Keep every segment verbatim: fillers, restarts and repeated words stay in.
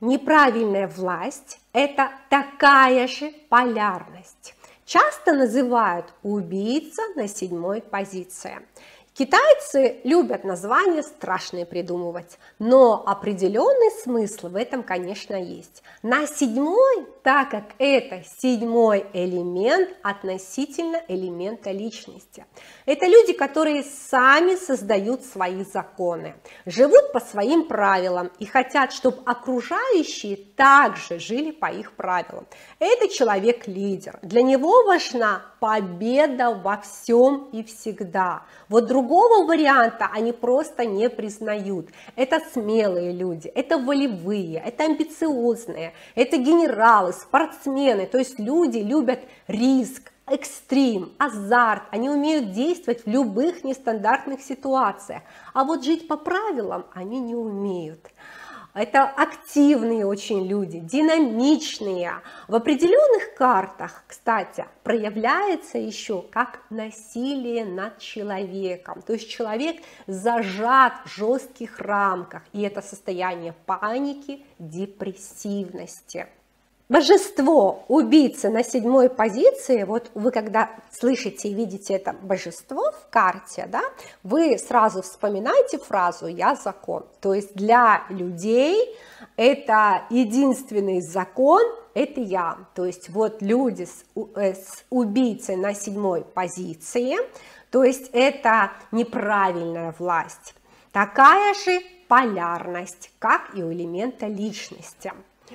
неправильная власть – это такая же полярность. Часто называют убийца на седьмой позиции. Китайцы любят названия страшные придумывать, но определенный смысл в этом, конечно, есть. На седьмой, так как это седьмой элемент относительно элемента личности. Это люди, которые сами создают свои законы, живут по своим правилам и хотят, чтобы окружающие также жили по их правилам. Это человек-лидер. Для него важна победа во всем и всегда. Вот другого варианта они просто не признают. Это смелые люди, это волевые, это амбициозные, это генералы, спортсмены. То есть люди любят риск, экстрим, азарт. Они умеют действовать в любых нестандартных ситуациях. А вот жить по правилам они не умеют. Это активные очень люди, динамичные. В определенных картах, кстати, проявляется еще как насилие над человеком. То есть человек зажат в жестких рамках, и это состояние паники, депрессивности. Божество убийцы на седьмой позиции, вот вы когда слышите и видите это божество в карте, да, вы сразу вспоминаете фразу «я закон». То есть для людей это единственный закон, это я. То есть вот люди с, с убийцей на седьмой позиции, то есть это неправильная власть. Такая же полярность, как и у элемента личности.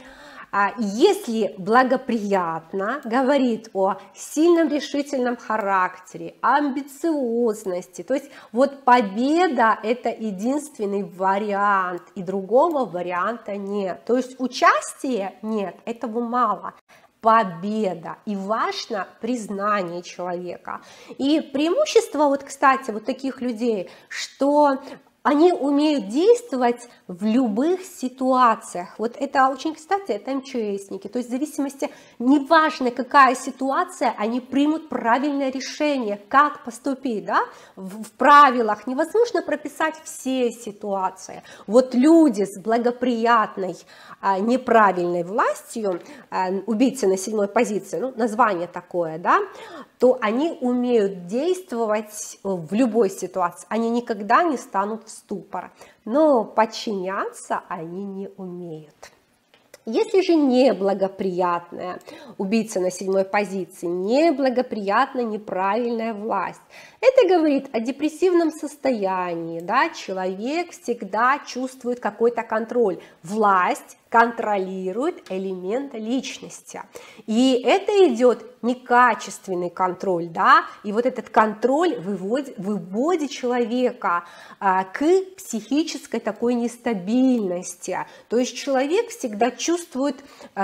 Если благоприятно, говорит о сильном решительном характере, амбициозности, то есть вот победа – это единственный вариант, и другого варианта нет. То есть участия нет, этого мало. Победа, и важно признание человека. И преимущество, вот, кстати, вот таких людей, что они умеют действовать в любых ситуациях. Вот это очень, кстати, это МЧСники. То есть в зависимости, неважно какая ситуация, они примут правильное решение, как поступить, да? В, в правилах невозможно прописать все ситуации. Вот люди с благоприятной, а, неправильной властью, а, убийцы на седьмой позиции, ну, название такое, да, то они умеют действовать в любой ситуации, они никогда не станут в ступор, но подчиняться они не умеют. Если же неблагоприятная убийца на седьмой позиции, неблагоприятная неправильная власть, это говорит о депрессивном состоянии, да, человек всегда чувствует какой-то контроль, власть контролирует элемент личности, и это идет некачественный контроль, да, и вот этот контроль выводит, выводит человека а, к психической такой нестабильности, то есть человек всегда чувствует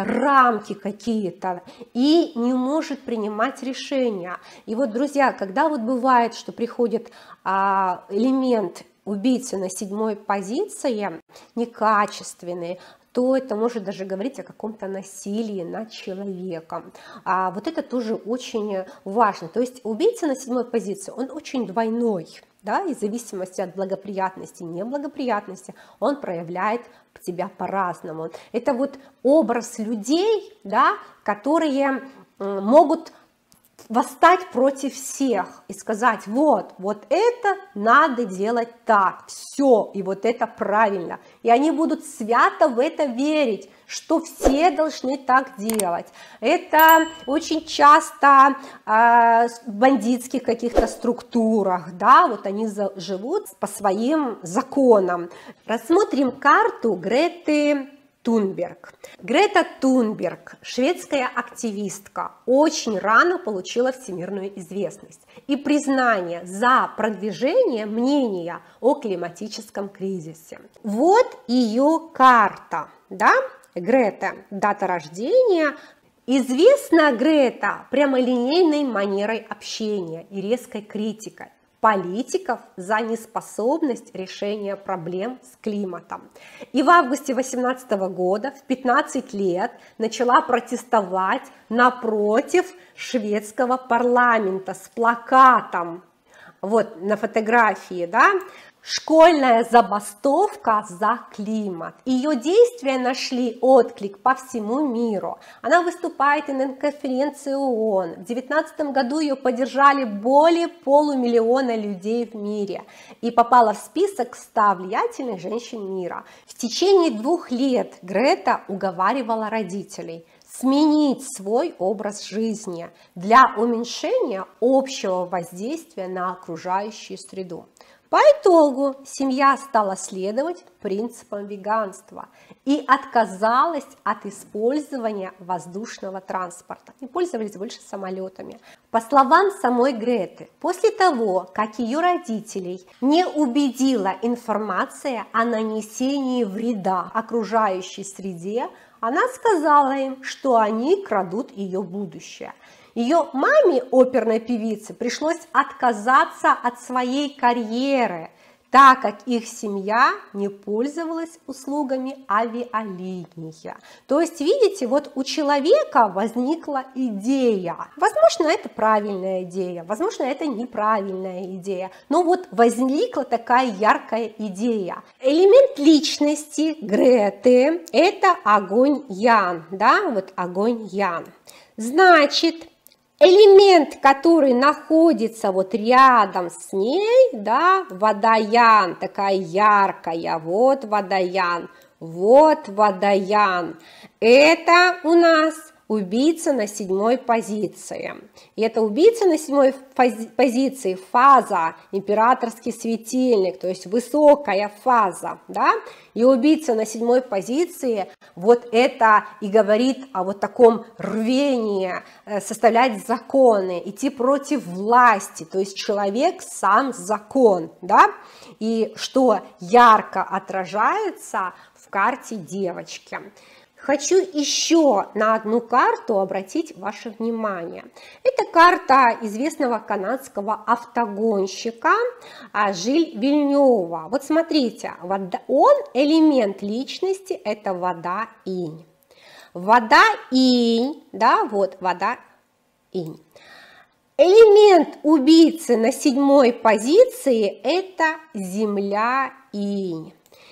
рамки какие-то и не может принимать решения. И вот, друзья, когда вот бывает, что приходит а, элемент убийцы на седьмой позиции некачественный, то это может даже говорить о каком-то насилии над человеком. А вот это тоже очень важно. То есть убийца на седьмой позиции, он очень двойной, да, и в зависимости от благоприятности и неблагоприятности он проявляет себя по-разному. Это вот образ людей, да, которые могут восстать против всех и сказать: вот, вот это надо делать так, все, и вот это правильно. И они будут свято в это верить, что все должны так делать. Это очень часто э, в бандитских каких-то структурах, да, вот они за, живут по своим законам. Рассмотрим карту Греты Тунберг. Грета Тунберг, шведская активистка, очень рано получила всемирную известность и признание за продвижение мнения о климатическом кризисе. Вот ее карта, да, Грета, дата рождения. Известна Грета прямолинейной манерой общения и резкой критикой политиков за неспособность решения проблем с климатом. И в августе две тысячи восемнадцатого года, в пятнадцать лет, начала протестовать напротив шведского парламента с плакатом, вот на фотографии, да, Школьная забастовка за климат. Ее действия нашли отклик по всему миру. Она выступает и на конференции ООН. В две тысячи девятнадцатом году ее поддержали более полумиллиона людей в мире и попала в список ста влиятельных женщин мира. В течение двух лет Грета уговаривала родителей сменить свой образ жизни для уменьшения общего воздействия на окружающую среду. По итогу семья стала следовать принципам веганства и отказалась от использования воздушного транспорта. И пользовались больше самолетами. По словам самой Греты, после того, как ее родителей не убедила информация о нанесении вреда окружающей среде, она сказала им, что они крадут ее будущее. Ее маме, оперной певице, пришлось отказаться от своей карьеры, так как их семья не пользовалась услугами авиалиний. То есть, видите, вот у человека возникла идея. Возможно, это правильная идея, возможно, это неправильная идея, но вот возникла такая яркая идея. Элемент личности Греты – это огонь Ян, да, вот огонь Ян. Значит, элемент, который находится вот рядом с ней, да, водоян, такая яркая, вот водоян, вот водоян, это у нас убийца на седьмой позиции. И это убийца на седьмой позиции, фаза, императорский светильник, то есть высокая фаза, да, и убийца на седьмой позиции, вот это и говорит о вот таком рвении составлять законы, идти против власти, то есть человек сам закон, да, и что ярко отражается в карте девочки. Хочу еще на одну карту обратить ваше внимание. Это карта известного канадского автогонщика Жиль Вильнёва. Вот смотрите, он элемент личности, это вода инь. Вода инь, да, вот вода инь. Элемент убийцы на седьмой позиции это земля инь.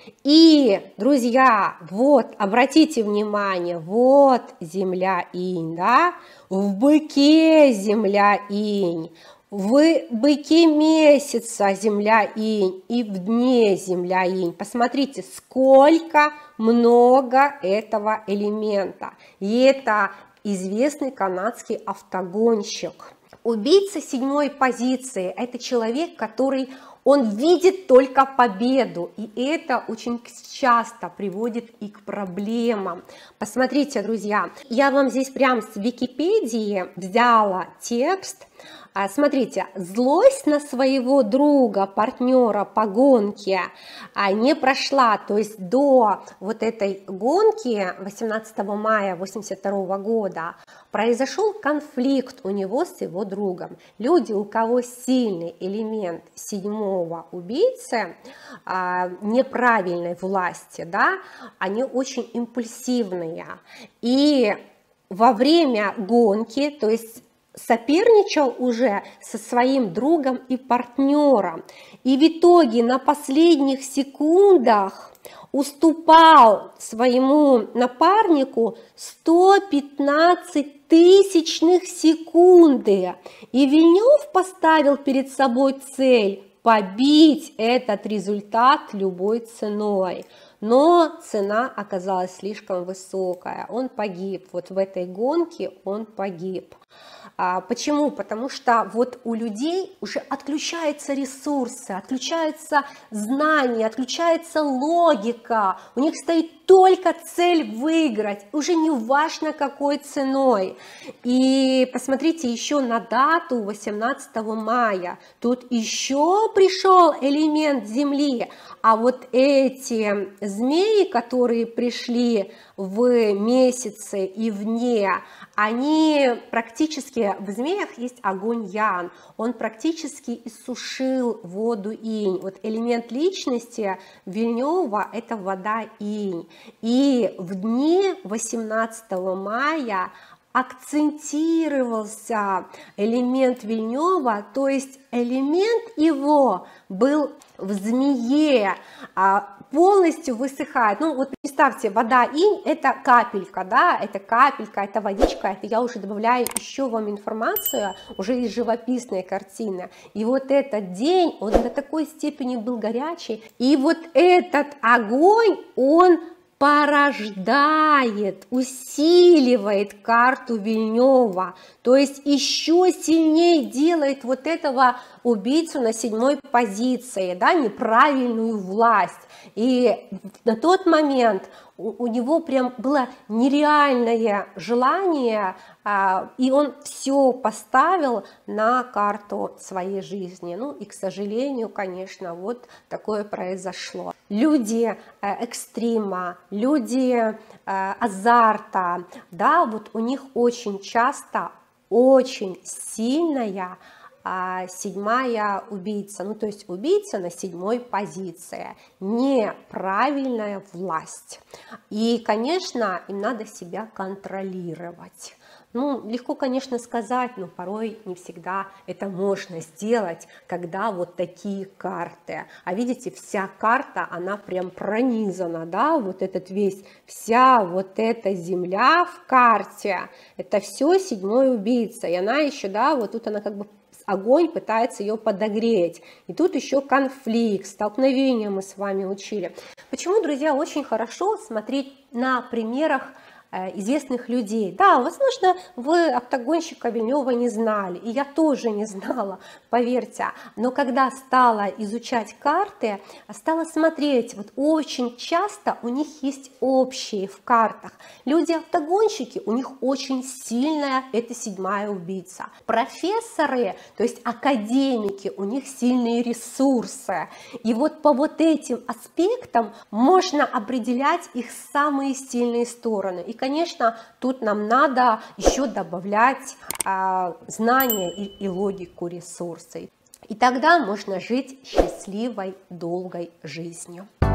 И, друзья, вот, обратите внимание, вот земля инь, да, в быке земля инь, в быке месяца земля инь и в дне земля инь. Посмотрите, сколько много этого элемента. И это известный канадский автогонщик. Убийца седьмой позиции – это человек, который он видит только победу, и это очень часто приводит и к проблемам. Посмотрите, друзья, я вам здесь прям с Википедии взяла текст. Смотрите, злость на своего друга, партнера по гонке не прошла, то есть до вот этой гонки восемнадцатого мая восемьдесят второго года произошел конфликт у него с его другом. Люди, у кого сильный элемент седьмого убийцы, неправильной власти, да, они очень импульсивные. И во время гонки, то есть соперничал уже со своим другом и партнером, и в итоге на последних секундах уступал своему напарнику сто пятнадцать тысячных секунды, и Вильнёв поставил перед собой цель побить этот результат любой ценой. Но цена оказалась слишком высокая, он погиб, вот в этой гонке он погиб. А, почему? Потому что вот у людей уже отключаются ресурсы, отключаются знания, отключается логика, у них стоит только цель выиграть, уже не важно какой ценой. И посмотрите еще на дату восемнадцатого мая, тут еще пришел элемент Земли, а вот эти змеи, которые пришли в месяце и вне, они практически, в змеях есть огонь Ян, он практически иссушил воду инь. Вот элемент личности Вильнёва это вода инь. И в дни восемнадцатого мая акцентировался элемент Вильнёва, то есть элемент его был в змее, полностью высыхает. Ну вот представьте, вода инь — это капелька, да, это капелька, это водичка, это я уже добавляю еще вам информацию уже из живописной картины. И вот этот день, он до такой степени был горячий, и вот этот огонь, он порождает, усиливает карту Вильнёва, то есть еще сильнее делает вот этого убийцу на седьмой позиции, да, неправильную власть. И на тот момент у, у него прям было нереальное желание, а, и он все поставил на карту своей жизни. Ну и, к сожалению, конечно, вот такое произошло. Люди э, экстрима, люди э, азарта, да, вот у них очень часто очень сильная а, седьмая убийца, ну то есть убийца на седьмой позиции, неправильная власть. И, конечно, им надо себя контролировать. Ну, легко, конечно, сказать, но порой не всегда это можно сделать, когда вот такие карты. А видите, вся карта, она прям пронизана, да, вот этот весь, вся вот эта земля в карте, это все седьмой убийца. И она еще, да, вот тут она как бы огонь пытается ее подогреть. И тут еще конфликт, столкновение мы с вами учили. Почему, друзья, очень хорошо смотреть на примерах известных людей. Да, возможно, вы октагонщика Вильнёва не знали, и я тоже не знала, поверьте, но когда стала изучать карты, стала смотреть, вот очень часто у них есть общие в картах. Люди-октагонщики, у них очень сильная, это седьмая убийца. Профессоры, то есть академики, у них сильные ресурсы. И вот по вот этим аспектам можно определять их самые сильные стороны. И, конечно, тут нам надо еще добавлять а, знания и, и логику ресурсов. И тогда можно жить счастливой, долгой жизнью.